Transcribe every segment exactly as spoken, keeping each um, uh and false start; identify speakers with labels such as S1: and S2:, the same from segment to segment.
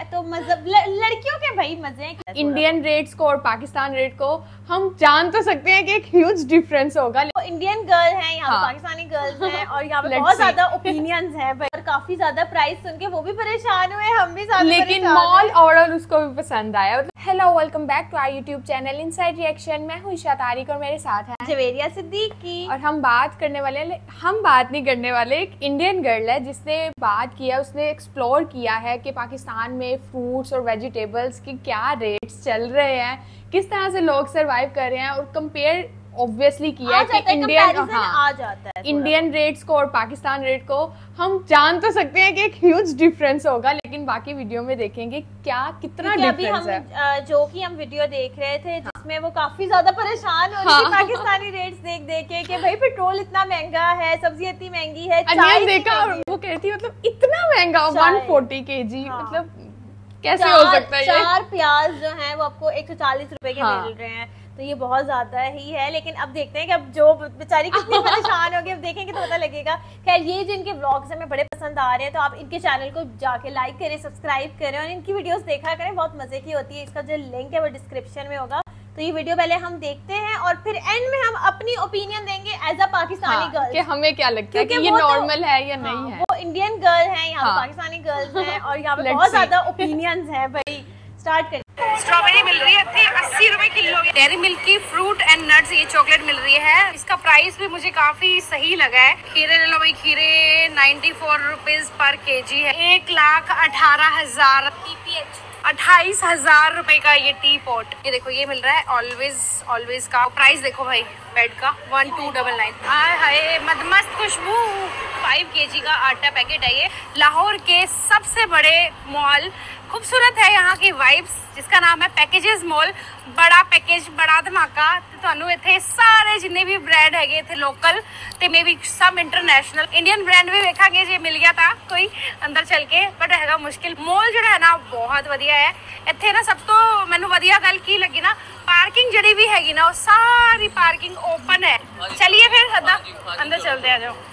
S1: है तो मतलब लड़कियों के भाई मजे हैं।
S2: इंडियन रेट्स को और पाकिस्तान रेट को हम जान तो सकते हैं कि एक ह्यूज डिफरेंस होगा।
S1: तो इंडियन गर्ल है यहाँ
S2: हाँ।
S1: पाकिस्तानी गर्ल्स हैं और यहाँ पे बहुत ज्यादा ओपिनियंस हैं भाई, और काफी ज्यादा प्राइस सुन के वो भी परेशान हुए, हम भी साथ
S2: लेकिन मॉल ओवरऑल उसको भी पसंद आया। Hello welcome back to our YouTube channel inside reaction. मैं हूँ इशा तारिक और मेरे साथ है
S1: जवेरिया सिद्दीकी।
S2: और हम बात करने वाले हम बात नहीं करने वाले एक इंडियन गर्ल है जिसने बात किया, उसने एक्सप्लोर किया है कि पाकिस्तान में फ्रूट्स और वेजिटेबल्स की क्या रेट्स चल रहे हैं, किस तरह से लोग सरवाइव कर रहे हैं, और कंपेयर ऑब्वियसली किया है कि इंडियन हाँ,
S1: आ जाता है
S2: इंडियन रेट्स को और पाकिस्तान रेट को हम जान तो सकते हैं कि एक ह्यूज डिफरेंस होगा, लेकिन बाकी वीडियो में देखेंगे क्या कितना डिफरेंस है।
S1: जो कि हम वीडियो देख रहे थे जिसमें वो काफी ज्यादा परेशान हो रही थी पाकिस्तानी रेट्स देख देख के कि भाई पेट्रोल इतना महंगा है, सब्जी इतनी महंगी है,
S2: चाय देखा और वो कहती है मतलब इतना महंगा वन फोर्टी के जी, मतलब कैसे हो सकता है।
S1: चार प्याज जो है वो आपको एक सौ चालीस रुपए के मिल रहे हैं, तो ये बहुत ज्यादा ही है। लेकिन अब देखते हैं कि अब जो बेचारी कितनी परेशान होगी, अब देखेंगे तो पता लगेगा। खैर ये जो इनके व्लॉग्स हमें बड़े पसंद आ रहे हैं तो आप इनके चैनल को जाके लाइक करें, सब्सक्राइब करें और इनकी वीडियोस देखा करें, बहुत मजे की होती है। इसका जो लिंक है वो डिस्क्रिप्शन में होगा। तो ये वीडियो पहले हम देखते हैं और फिर एंड में हम अपनी ओपिनियन देंगे एज अ पाकिस्तानी गर्ल
S2: कि हमें क्या लगता है कि ये नॉर्मल है या नहीं है।
S1: वो इंडियन गर्ल है, यहाँ पाकिस्तानी गर्ल्स हैं और यहाँ पे बहुत ज्यादा ओपिनियंस है भाई। स्टार्ट करें।
S3: स्ट्रॉबेरी मिल रही है थी अस्सी रुपए किलो। डेयरी मिल्क की फ्रूट एंड नट्स ये चॉकलेट मिल रही है, इसका प्राइस भी मुझे काफी सही लगा है। खीरे ले लो भाई, खीरे ninety four rupees per K जी है। एक लाख अठारह हजार टीपीएच अट्ठाईस हजार रुपए का ये टी पॉट। ये देखो ये मिल रहा है ऑलवेज ऑलवेज का प्राइस देखो भाई, बेड का वन टू डबल नाइन। हाय हाय मदमस्त खुशबू। फाइव के जी का आटा पैकेट है ये। लाहौर के सबसे बड़े मॉल, खूबसूरत है यहाँ की वाइब्स, जिसका नाम है पैकेजेस मॉल। बड़ा पैकेज, बड़ा धमाका। ਤੁਹਾਨੂੰ ਇੱਥੇ ਸਾਰੇ जिन्ने भी ब्रांड है थे लोकल ਤੇ मे भी सब इंटरनेशनल इंडियन ब्रांड भी ਵੇਖਾਂਗੇ ਜੇ ਮਿਲ ਗਿਆ ਤਾਂ ਕੋਈ ਅੰਦਰ ਚੱਲ ਕੇ, ਬਟ ਹੈਗਾ ਮੁਸ਼ਕਿਲ। ਮॉल ਜਿਹੜਾ ਹੈ ਨਾ ਬਹੁਤ ਵਧੀਆ ਹੈ। ਇੱਥੇ ਨਾ ਸਭ ਤੋਂ ਮੈਨੂੰ ਵਧੀਆ ਗੱਲ ਕੀ ਲੱਗੀ ਨਾ, पार्किंग जड़ी भी हैगी ना वो सारी पार्किंग ओपन है। चलिए फिर अदा अंदर चलते हैं, आ जाओ।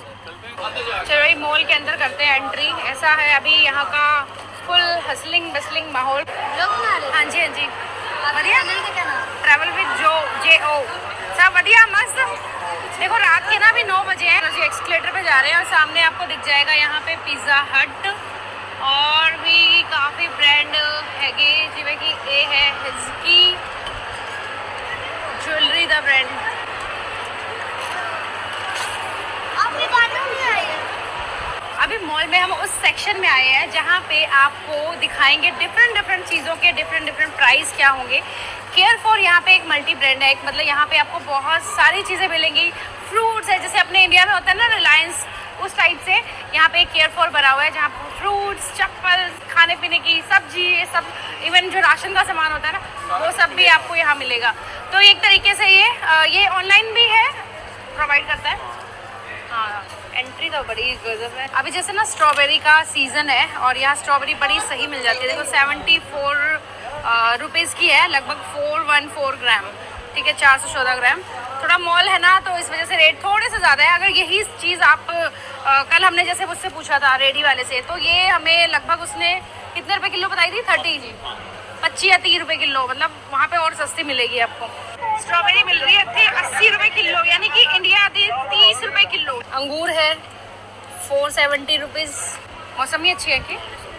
S3: चलो भाई मॉल के अंदर करते हैं एंट्री। ऐसा है अभी यहाँ का फुल हसलिंग बसलिंग माहौल। हाँ जी हाँ जी बढ़िया। ट्रैवल विद जो जे ओ सब बढ़िया मस्त। देखो रात के ना भी नौ बजे हैं, जी एक्सकलेटर पे जा रहे हैं और सामने आपको दिख जाएगा यहाँ पे पिज़्ज़ा हट और भी काफ़ी ब्रांड हैगे, जिਵੇਂ कि ये है हिज़की ज्वेलरी दा ब्रांड। अभी मॉल में हम उस सेक्शन में आए हैं जहाँ पे आपको दिखाएंगे डिफरेंट डिफरेंट चीज़ों के डिफरेंट डिफरेंट प्राइस क्या होंगे। केयर फॉर यहाँ पे एक मल्टी ब्रांड है, एक मतलब यहाँ पे आपको बहुत सारी चीज़ें मिलेंगी। फ्रूट्स है जैसे अपने इंडिया में होता है ना रिलायंस, उस टाइप से यहाँ पे केयर फॉर बना हुआ है जहाँ फ्रूट्स, चप्पल, खाने पीने की सब्जी, ये सब इवन जो राशन का सामान होता है ना वो सब भी आपको यहाँ मिलेगा। तो एक तरीके से ये ये ऑनलाइन भी है, प्रोवाइड करता है। हाँ एंट्री तो बड़ी गजब है। अभी जैसे ना स्ट्रॉबेरी का सीज़न है और यहाँ स्ट्रॉबेरी बड़ी सही मिल जाती है। देखो सेवेंटी फोर रुपीज़ की है, लगभग फोर वन फोर ग्राम, ठीक है, चार सौ चौदह ग्राम। थोड़ा मॉल है ना तो इस वजह से रेट थोड़े से ज़्यादा है। अगर यही चीज़ आप आ, कल हमने जैसे मुझसे पूछा था रेडी वाले से, तो ये हमें लगभग उसने कितने रुपए किलो बताई थी, थर्टी जी पच्चीस या तीस रुपए किलो, मतलब वहाँ पे और सस्ती मिलेगी आपको। स्ट्रॉबेरी मिल रही है थी अस्सी रुपए किलो, यानी कि इंडिया दी तीस रुपए किलो। अंगूर है फोर सेवेंटी रुपीज़। मौसमी अच्छी है कि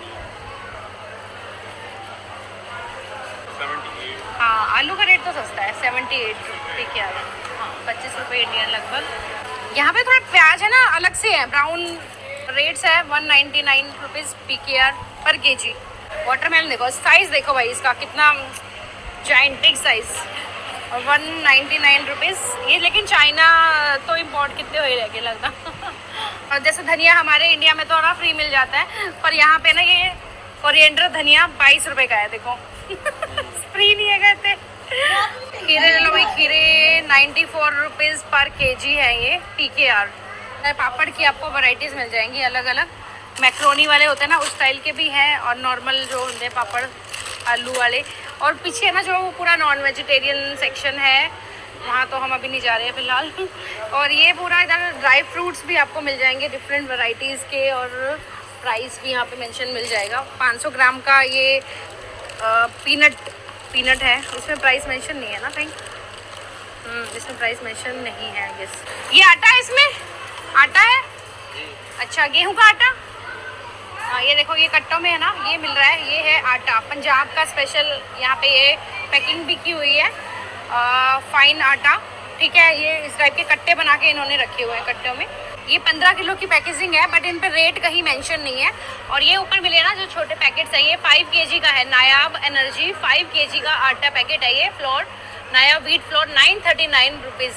S3: हाँ, आलू का रेट तो सस्ता है, सेवेंटी एट रुपये के आ रहा है। हाँ पच्चीस रुपये इंडियन लगभग। यहाँ पे थोड़ा प्याज है ना अलग से है, ब्राउन रेट्स है one ninety nine rupees P K R per K जी। वाटरमेलन देखो, साइज़ देखो भाई इसका कितना जाइंटिक साइज़, और वन नाइन्टी नाइन रुपीज़ ये। लेकिन चाइना तो इम्पोर्ट कितने हुए रह गए लगता। और जैसे धनिया हमारे इंडिया में तो ना फ्री मिल जाता है, पर यहाँ पे ना ये कोरिएंडर धनिया बाईस रुपए का है, देखो फ्री नहीं है कहते। खीरे ले लो भाई, खीरे नाइन्टी फोर रुपीज़ पर के जी है ये पी के आर। पापड़ की आपको वैरायटीज़ मिल जाएंगी अलग अलग, मैक्रोनी वाले होते हैं ना उस स्टाइल के भी हैं और नॉर्मल जो होते हैं पापड़ आलू वाले। और पीछे ना जो पूरा नॉन वेजिटेरियन सेक्शन है वहाँ तो हम अभी नहीं जा रहे हैं फिलहाल। और ये पूरा इधर ड्राई फ्रूट्स भी आपको मिल जाएंगे डिफरेंट वैरायटीज़ के, और प्राइस भी यहाँ पे मेंशन मिल जाएगा। पाँच सौ ग्राम का ये आ, पीनट पीनट है, इसमें प्राइस मेंशन नहीं है ना कहीं? हम्म इसमें प्राइस मेंशन नहीं है गेस। ये आटा है, इसमें आटा है। अच्छा, गेहूं का आटा। हाँ ये देखो, ये कट्टों में है ना, ये मिल रहा है। ये है आटा, पंजाब का स्पेशल। यहाँ पे ये पैकिंग भी की हुई है, आ, फाइन आटा, ठीक है। ये इस टाइप के कट्टे बना के इन्होंने रखे हुए हैं कट्टों में। ये पंद्रह किलो की पैकेजिंग है, बट इन पे रेट कहीं मेंशन नहीं है। और ये ऊपर मिले ना जो छोटे पैकेट्स है, ये फाइव केजी का है। नायाब एनर्जी फाइव केजी का आटा पैकेट है ये। फ्लोर नायाब wheat flour nine thirty nine rupees,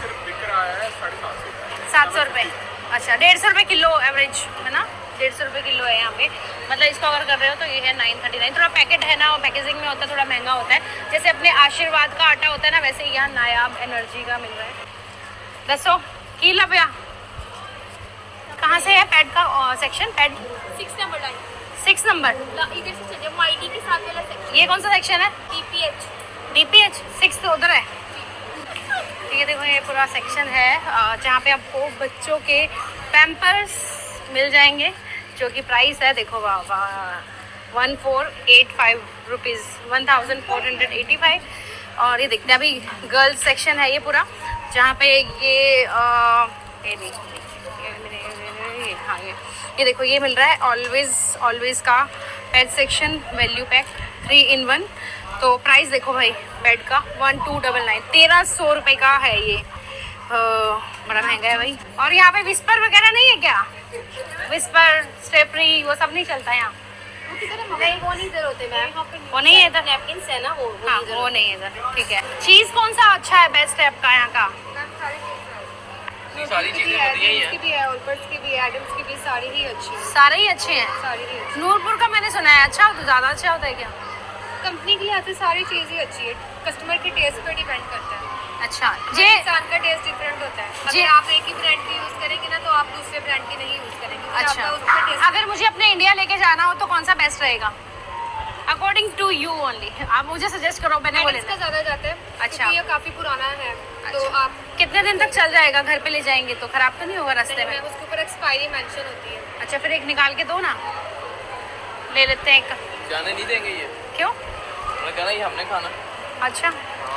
S3: सात सौ रुपये। अच्छा, डेढ़ सौ रुपये किलो एवरेज है ना, डेढ़ सौ रुपये किलो है यहाँ पे। मतलब इसको अगर कर रहे हो तो ये है नाइन थर्टी नाइन। थोड़ा पैकेट है ना, वो पैकेजिंग में होता है, थोड़ा महंगा होता है। जैसे अपने आशीर्वाद का आटा होता है ना, वैसे यहाँ नायाब एनर्जी का मिल रहा है। दसो की लभ्या कहाँ से है पैड का section? Pad
S1: six number line,
S3: six number.
S1: इधर से चलिए, माइडी के साथ वाला सेक्शन।
S3: ये कौन सा सेक्शन है?
S1: टीपीएच।
S3: डीपीएच सिक्स तो उधर है। ये देखो, ये पूरा सेक्शन है जहाँ पे आपको बच्चों के पैम्पर्स मिल जाएंगे, जो कि प्राइस है देखो वाह वाह one four eight five rupees, one thousand four hundred eighty five. और ये देखते हैं अभी गर्ल्स सेक्शन है ये पूरा, जहाँ पे ये आ, ये नहीं ये, हाँ ये ये देखो, ये मिल रहा है ऑलवेज ऑलवेज का pad section, value pack three in one. तो प्राइस देखो भाई, पैड का वन टू डबल नाइन, तेरह सौ रुपये का है ये। आ, बड़ा महंगा है भाई। और यहाँ पे विस्पर वगैरह नहीं है क्या? विस्पर, स्टेपरी, वो सब नहीं चलता है यहाँ?
S1: नहीं, वो नहीं इधर होते मैम,
S3: वो नहीं है इधर।
S1: नैपकिन्स है ना, वो वो
S3: हाँ
S1: नहीं
S3: वो नहीं है इधर, ठीक है। चीज़ कौन सा अच्छा है, बेस्ट है आपका यहाँ का?
S4: सारी चीजें हैं,
S1: की भी है, ओलपर्स की भी है, एडम्स की भी, सारी ही अच्छी है,
S3: सारे ही अच्छे हैं।
S1: सारी ही अच्छी।
S3: नूरपुर का मैंने सुना है अच्छा, तो ज़्यादा अच्छा होता है क्या?
S1: कंपनी के लिए आते सारी चीज़ ही अच्छी है, कस्टमर के टेस्ट पर डिपेंड करता है।
S3: अच्छा,
S1: हर
S3: ये
S1: इंसान का टेस्ट डिफरेंट होता है।
S3: जी।
S1: अगर आप एक ही ब्रांड की यूज़ करेंगे ना, तो आप दूसरे ब्रांड की नहीं यूज़ करेंगे। फिर
S3: अच्छा,
S1: आपका उसका टेस्ट
S3: अगर मुझे अपने इंडिया लेके जाना हो तो कौन सा बेस्ट रहेगा अकॉर्डिंग टू यू ओनली? आप मुझे सजेस्ट करो, मैंने बोले
S1: का ज़्यादा जाता है।
S3: अच्छा।
S1: क्योंकि ये काफ़ी पुराना है, तो
S3: अच्छा।
S1: आप
S3: कितने दिन तक चल जाएगा? घर पे ले जाएंगे तो खराब तो नहीं होगा रास्ते में?
S1: उसके ऊपर एक्सपायरी मेंशन होती है।
S3: अच्छा, फिर एक निकाल के दो ना, ले लेते हैं एक।
S4: जाने नहीं देंगे ये,
S3: क्यों?
S4: उन्होंने कहना ये हमने खाना।
S3: अच्छा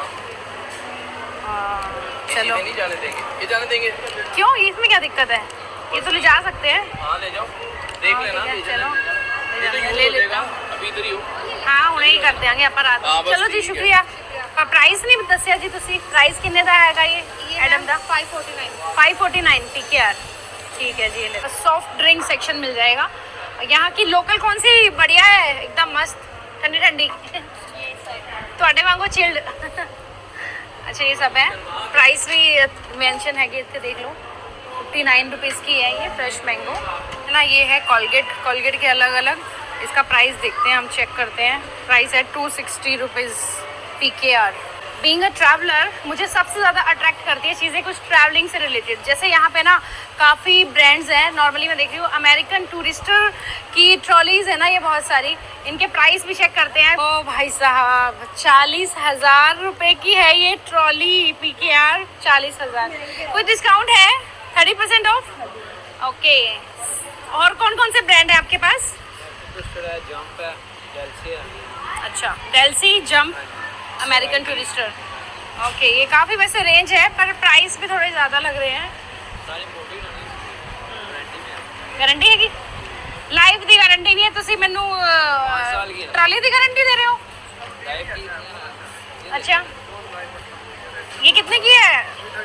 S3: हाँ, चलो,
S4: ये नहीं जाने देंगे, ये जाने देंगे।
S3: क्यों, इसमें क्या दिक्कत है? ये तो ले जा सकते हैं।
S4: हाँ ले जाओ, देख
S3: हाँ,
S4: लेना।
S3: ठीक है,
S4: ले
S3: चलो
S4: ये तो
S3: ले
S4: यूज
S3: ले
S4: हो
S3: लेता
S4: जाएगा,
S3: हूँ।
S4: अभी इधर ही हो।
S3: हाँ उन्हें ही कर देंगे अपन रात।
S4: हाँ, बस
S3: चलो जी,
S4: ठीक है।
S3: शुक्रिया। पर प्राइस नहीं दसिया जी तुसी, प्राइस किन्ने दा हैगा ये एडम दा?
S1: Five forty nine
S3: five forty nine ठीक है यार, ठीक है जी। ले सॉफ्ट ड्रिंक सेक्शन मिल जाएगा। यहाँ की लोकल कौन सी बढ़िया है, एकदम मस्त ठंडी ठंडी थोड़े वांगो चिल्ड। अच्छा ये सब है, प्राइस भी मेंशन है कि इतने देख लो, फिफ्टी नाइन रुपीज़ की है ये फ्रेश मैंगो है ना। ये है कॉलगेट, कॉलगेट के अलग अलग इसका प्राइस देखते हैं, हम चेक करते हैं। प्राइस है two sixty rupees P K R. Being a traveller मुझे सबसे ज़्यादा अट्रैक्ट करती है चीज़ें कुछ ट्रैवलिंग से रिलेटेड। जैसे यहाँ पे ना काफ़ी ब्रांड्स हैं, नॉर्मली मैं देख रही हूँ अमेरिकन टूरिस्टर की ट्रॉलीज है ना, ये बहुत सारी, इनके प्राइस भी चेक करते हैं। ओ भाई साहब, चालीस हज़ार रुपये की है ये ट्रॉली पी के आर, चालीस हज़ार। कोई डिस्काउंट है? Thirty percent off, okay. और कौन कौन से ब्रांड है आपके पास?
S4: जंप है, डेल्सी है।
S3: अच्छा, Delsey, jump, American Tourister, okay. ये काफ़ी वैसे रेंज है, पर प्राइस भी थोड़े ज़्यादा लग रहे हैं।
S4: सारी मोटी गारंटी में
S3: गारंटी है कि लाइफ की गारंटी भी है? तुसी मैनू
S4: साल की है।
S3: ट्राली की गारंटी दे रहे हो?
S4: लाइफ की।
S3: अच्छा, ये कितने की है?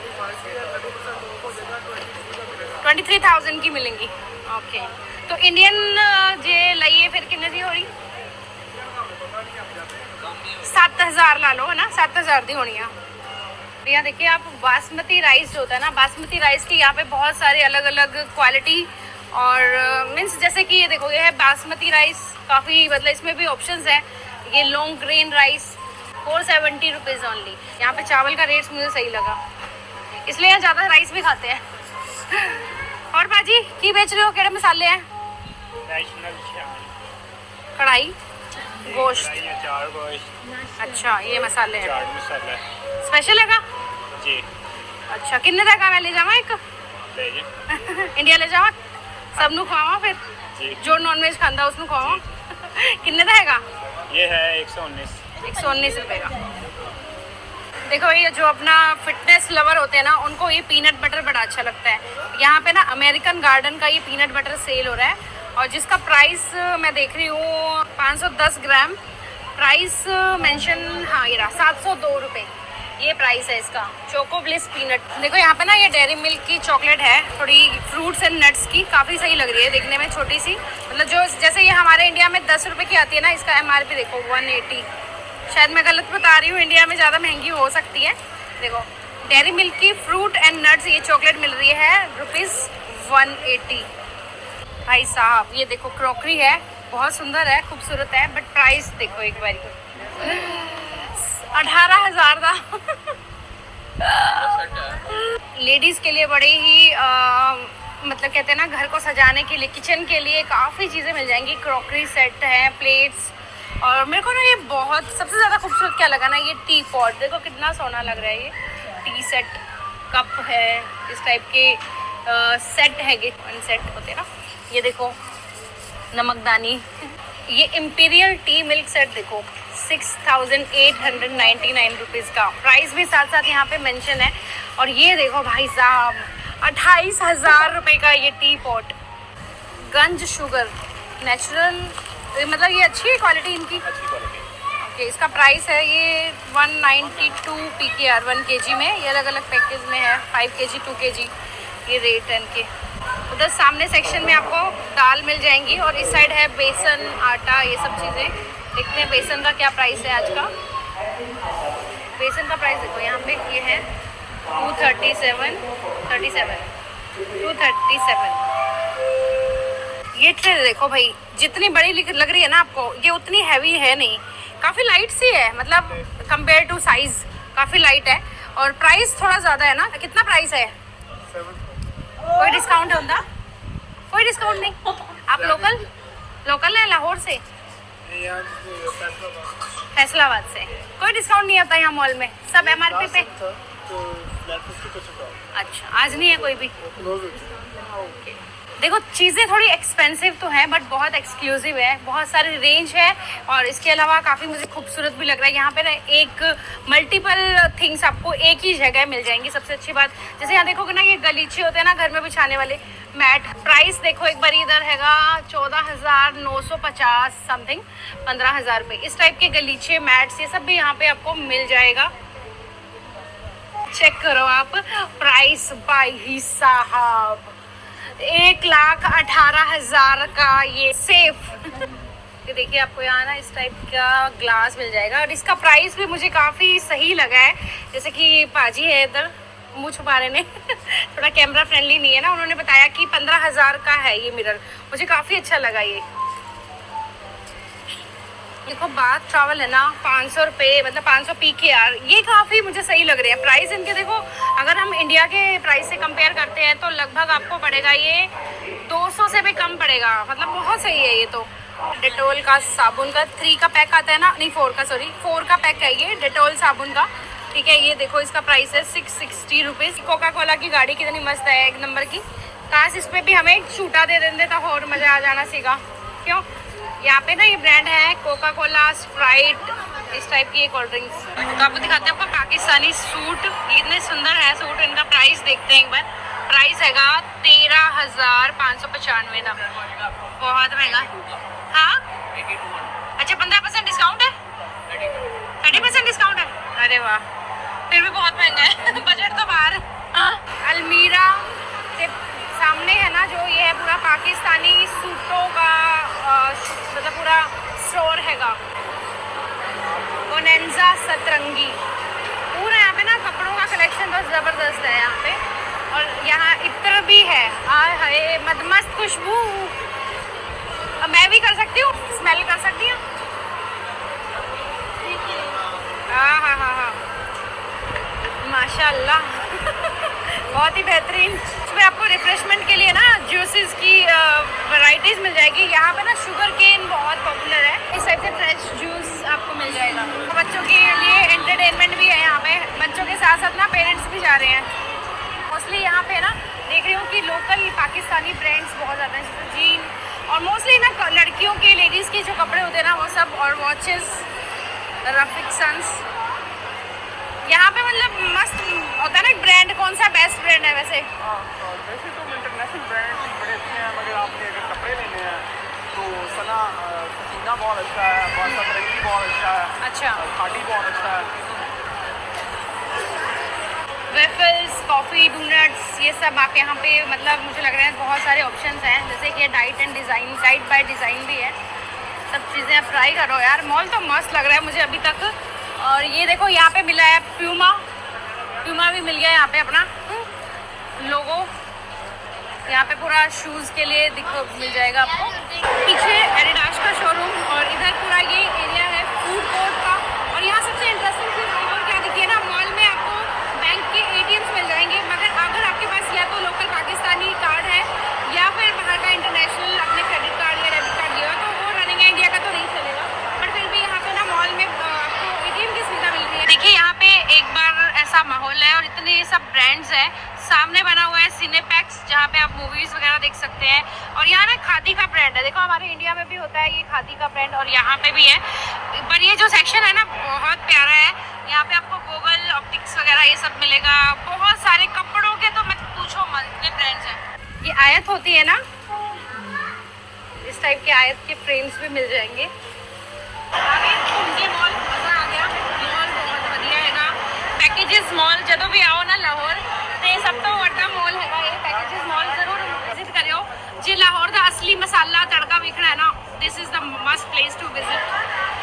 S3: ट्वेंटी थ्री थाउजेंड की मिलेंगी, ओके। तो इंडियन जे लाइए फिर कितने दी हो रही? सत्त हज़ार ला लो है ना, सत्त हज़ार दी होनी है। यहाँ देखिए आप, बासमती राइस जो होता है ना, बासमती राइस की यहाँ पे बहुत सारे अलग अलग क्वालिटी और मीन्स uh, जैसे कि ये देखो, ये है बासमती राइस, काफ़ी मतलब इसमें भी ऑप्शंस है। ये long grain rice four seventy rupees only. यहाँ पे चावल का रेट मुझे सही लगा, इसलिए यहाँ ज़्यादा राइस भी खाते हैं। और बाजी की बेच रहे हो, केड़े मसाले हैं? कढ़ाई गोश्त,
S5: चार गोश्त।
S3: अच्छा ये मसाले हैं,
S5: चाट मसाला
S3: स्पेशल है का
S5: जी।
S3: अच्छा, किन्ने तक मैं ले जावा एक?
S5: ले जी।
S3: इंडिया ले जावा? सब नु खवावा फिर
S5: जी।
S3: जो नॉन वेज खाता उसनु खवावा कितने का हैगा?
S5: ये है एक सौ उन्नीस
S3: एक सौ उन्नीस रुपए का। देखो ये जो अपना फिटनेस लवर होते हैं ना उनको ये पीनट बटर बड़ा अच्छा लगता है। यहाँ पे ना अमेरिकन गार्डन का ये पीनट बटर सेल हो रहा है और जिसका प्राइस मैं देख रही हूँ पाँच सौ दस ग्राम प्राइस मेंशन, हाँ ये रहा सात सौ दो रुपये ये प्राइस है इसका। Choco Bliss peanut. देखो यहाँ पे ना ये डेयरी मिल्क की चॉकलेट है, थोड़ी फ्रूट्स एंड नट्स की, काफ़ी सही लग रही है देखने में, छोटी सी। मतलब जो जैसे ये हमारे इंडिया में दस रुपये की आती है ना, इसका एम आर पी देखो वन एटी। शायद मैं गलत बता रही हूँ, इंडिया में ज़्यादा महंगी हो सकती है। देखो डेयरी मिल्क की फ्रूट एंड नट्स ये चॉकलेट मिल रही है रुपीज़ वन एटी। भाई साहब ये देखो क्रॉकरी है, बहुत सुंदर है, खूबसूरत है, बट प्राइस देखो एक बार अठारह हजार का। लेडीज के लिए बड़े ही आ, मतलब कहते हैं ना घर को सजाने के लिए, किचन के लिए काफ़ी चीज़ें मिल जाएंगी। क्रॉकरी सेट है, प्लेट्स, और मेरे को ना ये बहुत सबसे ज़्यादा खूबसूरत क्या लगा ना, ये टी पॉट देखो कितना सोना लग रहा है। ये टी सेट कप है, इस टाइप के आ, सेट है, वन सेट होते हैं ना। ये देखो नमकदानी, ये इम्पीरियल टी मिल्क सेट देखो six thousand eight hundred ninety nine rupees का, प्राइस भी साथ साथ यहाँ पे मेंशन है। और ये देखो भाई साहब अट्ठाईस हज़ार रुपये का ये टी पॉट। गंज शुगर नेचुरल, मतलब ये अच्छी है क्वालिटी इनकी।
S5: अच्छी क्वालिटी।
S3: ओके इसका प्राइस है ये one ninety two P K R one K G में। ये अलग अलग पैकेज में है, फाइव के जी टू के जी ये रेट है इनके। उधर सामने सेक्शन में आपको दाल मिल जाएंगी और इस साइड है बेसन, आटा, ये सब चीज़ें। देखते हैं बेसन का क्या प्राइस है आज का। बेसन का प्राइस देखो यहाँ पे ये है two thirty seven thirty seven two thirty seven. ये ट्रे देखो भाई, जितनी बड़ी लग रही है ना आपको, ये उतनी हैवी है नहीं, काफ़ी लाइट सी है, मतलब कंपेयर टू साइज काफ़ी लाइट है। और प्राइस थोड़ा ज़्यादा है ना, कितना प्राइस है? कोई डिस्काउंट होता? कोई डिस्काउंट नहीं। आप लोकल लोकल है लाहौर से? फैसलाबाद से। कोई डिस्काउंट नहीं आता यहाँ मॉल में, सब एम आर पी पे। अच्छा आज नहीं है कोई भी? ओके देखो चीज़ें थोड़ी एक्सपेंसिव तो हैं बट बहुत एक्सक्लूसिव है, बहुत सारी रेंज है और इसके अलावा काफ़ी मुझे खूबसूरत भी लग रहा है। यहाँ पे ना एक मल्टीपल थिंग्स आपको एक ही जगह मिल जाएंगी। सबसे अच्छी बात जैसे यहाँ देखोगे ना, ये गलीचे होते हैं ना घर में बिछाने वाले मैट, प्राइस देखो एक बार इधर हैगा चौदह हज़ार नौ सौ पचास समथिंग, पंद्रह हज़ार रुपये। इस टाइप के गलीचे मैट्स ये सब भी यहाँ पे आपको मिल जाएगा। चेक करो आप प्राइस भाई साहब, एक लाख अठारह हजार का ये सेफ। ये देखिए आपको यहाँ ना इस टाइप का ग्लास मिल जाएगा और इसका प्राइस भी मुझे काफ़ी सही लगा है। जैसे कि पाजी है इधर मुँह छुपा रहे ने थोड़ा कैमरा फ्रेंडली नहीं है ना, उन्होंने बताया कि पंद्रह हजार का है ये मिरर, मुझे काफ़ी अच्छा लगा ये। देखो बाथ ट्रैवल है ना पाँच सौ रुपये, मतलब पाँच सौ पी के आर, ये काफ़ी मुझे सही लग रहे हैं प्राइस इनके। देखो अगर हम इंडिया के प्राइस से कंपेयर करते हैं तो लगभग आपको पड़ेगा ये दो सौ से भी कम पड़ेगा, मतलब बहुत सही है ये तो। डेटोल का साबुन का थ्री का पैक आता है ना, नहीं फोर का, सॉरी फोर का पैक है ये डेटोल साबुन का, ठीक है। ये देखो इसका प्राइस है six sixty rupees. Coca Cola की गाड़ी कितनी मस्त है, एक नंबर की। काश इस पर भी हमें एक छूटा दे देते तो और मज़ा आ जाना सीगा, क्यों। यहाँ पे ना ये ब्रांड है कोका कोला, स्प्राइट, इस टाइप की कोल्ड ड्रिंक्स। तो आपको दिखाते हैं आपका पाकिस्तानी सूट, इतने सुंदर है सूट। इनका प्राइस देखते हैं एक बार। प्राइस हैगा तेरह हजार पाँच सौ पचानवे का, बहुत महंगा। हाँ अच्छा पंद्रह परसेंट डिस्काउंट है, थर्टी परसेंट डिस्काउंट है, अरे वाह फिर भी बहुत महंगा है बजट तो बाहर। अलमीरा से सामने है ना जो ये है पूरा पाकिस्तानी सूटों का मतलब पूरा स्टोर हैगा, बोनेंजा सतरंगी। पूरा यहाँ पे ना कपड़ों का कलेक्शन बस ज़बरदस्त है यहाँ पे। और यहाँ इत्र भी है, आय हाय मदमस्त खुशबू। अब मैं भी कर सकती हूँ, स्मेल कर सकती हूँ। हाँ हाँ हाँ हाँ माशाल्लाह बहुत ही बेहतरीन। इसमें आपको रिफ्रेशमेंट के लिए ना जूसेस की वैरायटीज मिल जाएगी। यहाँ पे ना शुगर केन बहुत पॉपुलर है, इस टाइप से फ्रेश जूस आपको मिल जाएगा। बच्चों के लिए एंटरटेनमेंट भी है यहाँ पे, बच्चों के साथ साथ ना पेरेंट्स भी जा रहे हैं मोस्टली। यहाँ पे ना देख रही हूँ कि लोग लोकल पाकिस्तानी ब्रांड्स बहुत ज़्यादा हैं, जैसे जीन और मोस्टली ना लड़कियों के, लेडीज़ के जो कपड़े होते हैं ना वो सब, और वॉचेस, रफिक सन्स। यहाँ पे मतलब मस्त होता है ना ब्रांड। कौन सा बेस्ट ब्रांड है वैसे?
S5: वैसे तो इंटरनेशनल ब्रांड बड़े अच्छे हैं, मगर आपने अगर कपड़े लेने हैं तो सना सफीना बहुत अच्छा है, बहुत सतरंगी बहुत अच्छा है,
S3: अच्छा,
S5: खाड़ी बहुत अच्छा है।
S3: वेफल्स, कॉफ़ी, डोनट्स, ये सब आप यहाँ पे मतलब मुझे लग रहा है बहुत सारे ऑप्शंस हैं। जैसे कि diet and design, diet by design भी है। सब चीज़ें आप ट्राई करो यार। मॉल तो मस्त लग रहा है मुझे अभी तक। और ये देखो यहाँ पे मिला है प्यूमा, प्यूमा भी मिल गया यहाँ पे अपना लोगो। यहाँ पे पूरा शूज़ के लिए दिखो मिल जाएगा आपको। पीछे एडिडास का शोरूम और इधर पूरा ये एरिया है फूड कोर्ट का। और यहाँ सबसे इंटरेस्टिंग चीज़ और क्या दिखी है ना, मॉल में आपको बैंक के एटीएम्स मिल जाएंगे, मगर अगर आपके पास या तो लोकल पाकिस्तानी कार्ड है या फिर बाहर का इंटरनेशनल अपने क्रेडिट कार्ड या डेबिट कार्ड लिया हो तो वो रनिंग इंडिया का तो नहीं चलेगा। बट फिर भी यहाँ पे ना मॉल में आपको एटीएम की सुविधा मिल रही है। देखिए यहाँ पे एक बार ऐसा माहौल है और इतने सब ब्रांड्स हैं। सामने बना हुआ है सिनेपैक्स, जहाँ पे आप मूवीज वगैरह देख सकते हैं। और यहाँ ना खादी का ब्रांड है, देखो हमारे इंडिया में भी होता है ये खादी का ब्रांड, और यहाँ पे भी है। पर ये जो सेक्शन है ना बहुत प्यारा है। यहाँ पे आपको गूगल ऑप्टिक्स वगैरह ये सब मिलेगा। बहुत सारे कपड़ों के तो मत पूछो मत, इतने ब्रांड्स हैं। ये आयत होती है ना, इस टाइप के आयत के फ्रेम्स भी मिल जाएंगे। आगे घूमके मॉल, मजा आ गया। मॉल बहुत बढ़िया है ना। पैकेजेस मॉल जब भी आओ ना लाहौर ते सब तो वड्डा मॉल है ये पैकेजेस मॉल, जरूर विजिट करियो। जे लाहौर का असली मसाला तड़का वेखना है ना, this is the must place to visit.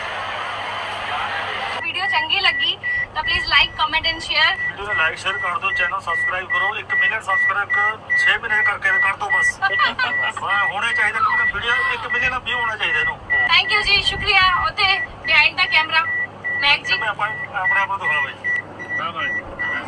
S3: Video चंगी लगी तो please like comment and share.
S5: Video like share कर दो, चैनल सब्सक्राइब करो। एक मिलियन सब्सक्राइब कर छह महीने करके कर दो बस। होने चाहिए वीडियो एक मिलियन व्यू होना चाहिए।
S3: थैंक यू जी, शुक्रिया। ओते behind the camera Mac ji
S5: अपने आप दिखाओ भाई।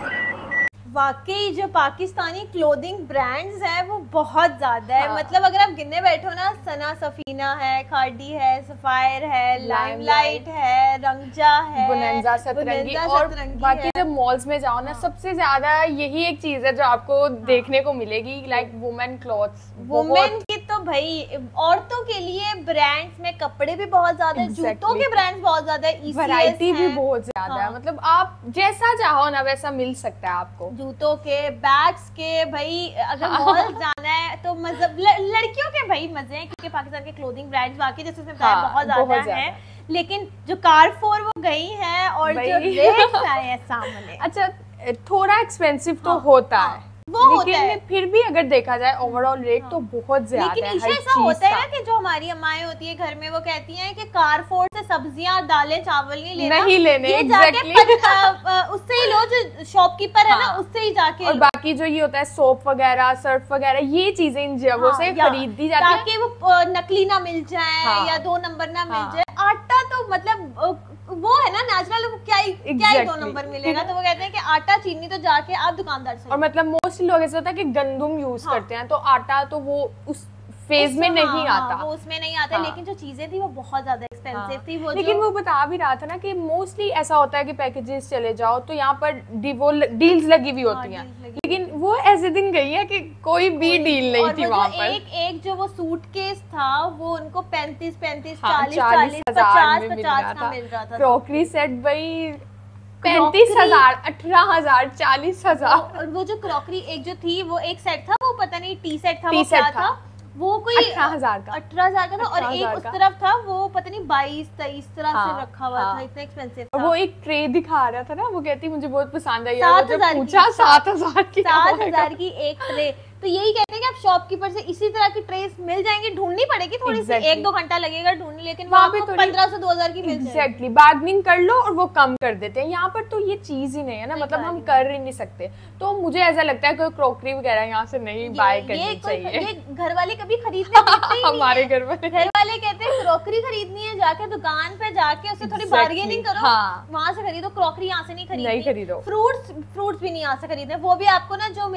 S1: वाकई जो पाकिस्तानी क्लोथिंग ब्रांड्स हैं वो बहुत ज्यादा है।
S2: हाँ।
S1: मतलब अगर आप गिनने बैठो ना, सना सफीना है, खाड़ी है, सफायर है, लाइमलाइट है, रंगजा है,
S2: बोनेंजा, सतरंगी।
S1: बोनेंजा,
S2: और
S1: सतरंगी
S2: बाकी
S1: है।
S2: जब मॉल्स में जाओ ना, सबसे ज्यादा यही एक चीज है जो आपको देखने को मिलेगी, लाइक वुमेन क्लॉथ्स।
S1: वुमेन की तो भाई औरतों के लिए ब्रांड्स में कपड़े भी बहुत ज्यादा है,
S2: Exactly.
S1: जूतों के ब्रांड्स बहुत ज्यादा है,
S2: वैरायटी भी
S1: है।
S2: बहुत ज्यादा है।
S1: हाँ।
S2: मतलब आप जैसा चाहो ना वैसा मिल सकता है आपको।
S1: जूतों के, बैग्स के, भाई अगर मॉल जाना है तो मतलब लड़कियों के भाई मजे हैं, क्योंकि पाकिस्तान के क्लोथिंग ब्रांड्स बाकी जैसे उसने बताया
S2: हाँ,
S1: बहुत ज्यादा
S2: बहुत ज्यादा।
S1: हैं। लेकिन जो कारफोर वो गई है और जो
S2: भाई।
S1: रेट्स आए हैं सामने,
S2: अच्छा थोड़ा एक्सपेंसिव तो
S1: हाँ,
S2: होता
S1: हाँ,
S2: है,
S1: वो होता
S2: लेकिन
S1: है।
S2: फिर भी अगर देखा जाए ओवरऑल रेट तो बहुत ज्यादा
S1: लेकिन
S2: है
S1: ईशा
S2: हर
S1: ऐसा
S2: चीज
S1: होता है
S2: का।
S1: ना कि जो हमारी अम्माएं होती है घर में, वो कहती हैं कि कारफोर से सब्जियां, दालें, चावल नहीं लेना,
S2: नहीं लेने,
S1: ये जाके
S2: exactly।
S1: पत- अ, अ, उससे ही लो, जो शॉपकीपर है ना
S2: हाँ।
S1: उससे ही जाके
S2: और
S1: लो।
S2: बाकी जो ये होता है सोप वगैरह, सर्फ वगैरह, ये चीजें इन जगहों
S1: हाँ,
S2: से
S1: या-
S2: खरीदी जाती है
S1: ताकि वो अ, नकली ना मिल जाए,
S2: हाँ।
S1: या दो नंबर ना मिल
S2: हाँ।
S1: जाए। आटा तो मतलब अ, वो है ना नेचुरल, वो क्या ही क्या ही दो
S2: Exactly।
S1: नंबर मिलेगा। तो वो कहते हैं कि आटा चीनी तो जाके आप दुकानदार से
S2: और
S1: लो।
S2: मतलब मोस्टली लोग ऐसा होता है कि गंदुम यूज
S1: हाँ।
S2: करते हैं, तो आटा तो वो उस फेज में
S1: हाँ,
S2: नहीं
S1: हाँ,
S2: आता।
S1: वो उसमें नहीं आता।
S2: हाँ।
S1: लेकिन जो चीजें थी वो बहुत ज्यादा एक्सपेंसिव
S2: हाँ।
S1: थी। वो
S2: लेकिन
S1: जो
S2: वो बता भी रहा था ना कि मोस्टली ऐसा होता है कि पैकेजेस चले जाओ तो यहाँ पर डील्स लगी हुई होती हैं,
S1: deals लगी
S2: लेकिन वो ऐसे दिन गई है कि कोई भी डील नहीं
S1: और
S2: थी
S1: वो
S2: वहाँ
S1: जो
S2: पर।
S1: एक एक जो वो सूटकेस था वो उनको पैंतीस पैंतीस
S2: हाँ,
S1: चालीस चालीस
S2: हजार
S1: पचास
S2: में मिल
S1: पचास
S2: रहा
S1: का
S2: था।
S1: मिल रहा था।
S2: क्रॉकरी सेट भाई पैंतीस हजार, अठारह हजार, चालीस हजार।
S1: और वो जो क्रॉकरी एक जो थी वो एक सेट था, वो पता नहीं टी सेट था,
S2: टी
S1: वो क्या
S2: सेट
S1: था,
S2: था।
S1: वो कोई
S2: अठारह हजार का
S1: अठारह हजार का था। और
S2: अठारह
S1: एक
S2: हजार
S1: उस
S2: का।
S1: तरफ था वो पता नहीं बाईस तेईस तरह
S2: हाँ,
S1: से रखा हुआ
S2: हाँ।
S1: था, इतना एक्सपेंसिव
S2: और
S1: था।
S2: वो एक ट्रे दिखा रहा था ना, वो कहती मुझे बहुत पसंद आई।
S1: सात
S2: और जब
S1: हजार की,
S2: पूछा सात हजार की,
S1: सात हजार की एक ट्रे। तो यही कहते हैं कि आप शॉपकीपर से इसी तरह की ट्रेस मिल जाएंगी, ढूंढनी पड़ेगी थोड़ी सी,
S2: Exactly।
S1: एक दो घंटा लगेगा ढूंढने, लेकिन वो
S2: वहाँ पे
S1: आपको
S2: थोड़ी-
S1: पंद्रह से दो हजार की मिल जाएगी।
S2: एग्जैक्टली बार्गनिंग कर लो और वो कम कर देते हैं। यहाँ पर तो ये चीज ही नहीं है ना,
S1: नहीं,
S2: मतलब हम
S1: bargaining।
S2: कर ही नहीं सकते। तो मुझे ऐसा लगता है कि क्रॉकरी वगैरह यहाँ से नहीं
S1: ये-
S2: बाय
S1: ये
S2: करनी
S1: कोई-
S2: चाहिए।
S1: ये घर वाले कभी खरीदने देते ही नहीं
S2: हमारे
S1: है।
S2: घर में
S1: घर वाले कहते हैं क्रॉकरी खरीदनी है, जाके दुकान पे जाके उससे थोड़ी
S2: Exactly,
S1: बार्गेनिंग करो,
S2: हाँ।
S1: वहां से खरीदो। क्रॉकरी यहाँ से नहीं खरीदनी।
S2: नहीं खरीदो।
S1: फ्रूट्स फ्रूट्स भी नहीं यहाँ से खरीदने, वो भी आपको ना जो मिलते हैं ना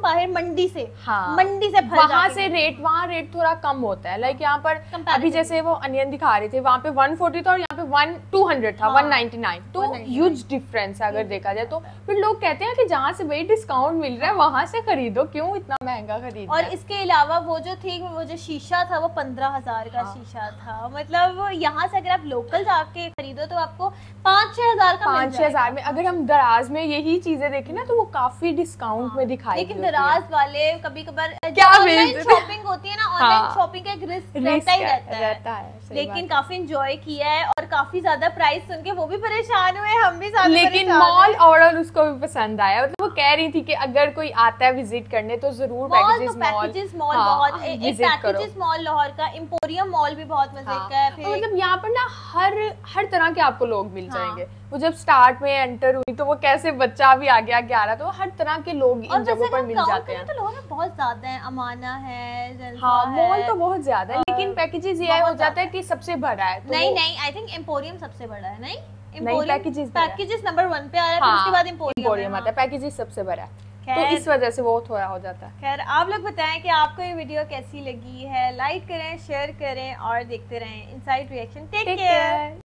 S1: बाहर मंडी से,
S2: हाँ,
S1: मंडी से
S2: वहाँ से रेट, वहाँ रेट थोड़ा कम होता है। लाइक यहाँ पर अभी जैसे वो अनियन दिखा रहे थे, वहाँ पे वन फोर्टी था और यहाँ पे वन टू हंड्रेड था, वन नाइन्टी नाइन, तो ह्यूज डिफरेंस है अगर देखा जाए तो। फिर लोग कहते हैं कि जहाँ से भाई डिस्काउंट मिल रहा है वहाँ से खरीदो, क्यों इतना महंगा खरीद।
S1: और इसके अलावा वो जो थी, वो जो शीशा था वो पंद्रह हजार का
S2: हाँ।
S1: शीशा था। मतलब यहाँ से अगर आप लोकल जाके खरीदो तो आपको पाँच छह हजार का
S2: पाँच छह हजार में। अगर हम दराज में यही चीजें देखें ना तो वो काफी डिस्काउंट हाँ। में दिखाई,
S1: लेकिन दराज वाले कभी कभार
S2: क्या
S1: ऑनलाइन शॉपिंग होती है ना, ऑनलाइन
S2: हाँ।
S1: शॉपिंग का एक रिस्क रहता ही रहता है,
S2: रहता है।
S1: लेकिन काफी इंजॉय किया है और काफी ज्यादा प्राइस सुन के वो भी परेशान हुए, हम भी साथ
S2: लेकिन मॉल ओवरऑल उसको भी पसंद आया। मतलब वो कह रही थी कि अगर कोई आता है विजिट करने तो जरूर पैकेजेस मॉल,
S1: पैकेजेस मॉल बहुत, एक पैकेजेस मॉल लाहौर का, एम्पोरियम मॉल भी बहुत मजे का है। फिर
S2: मतलब यहाँ पर ना हर हर तरह के आपको लोग मिल जाएंगे। वो जब स्टार्ट में एंटर हुई तो वो कैसे बच्चा भी आ गया ग्यारह, तो हर तरह के लोग इन जगहों पर मिल जाते हैं।
S1: तो लाहौर में बहुत ज्यादा है, अमाना है,
S2: हाँ मॉल तो बहुत ज्यादा है, लेकिन पैकेजेस ये हो जाता है कि सबसे बड़ा है।
S1: नहीं नहीं, आई थिंक एम्पोरियम सबसे बड़ा है। नहीं,
S2: पैकेजेस
S1: पैकेजेस नंबर वन पे आ रहा है, फिर उसके बाद एम्पोरियम आता
S2: है, पैकेजेस सबसे बड़ा है, तो इस वजह से वो थोड़ा हो जाता है।
S1: खैर, आप लोग बताएं कि आपको ये वीडियो कैसी लगी है, लाइक करें, शेयर करें और देखते रहें इनसाइड रिएक्शन। Take care.